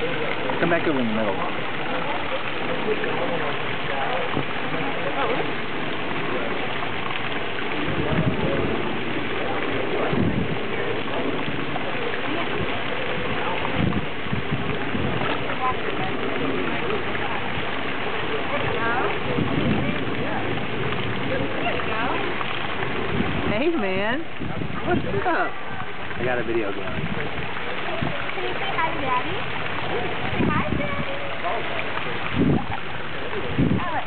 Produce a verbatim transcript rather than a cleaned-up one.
Come back over in the middle. Hey man, what's up? I got a video going. Can you say hi to Daddy? Say hi, Daddy. Oh,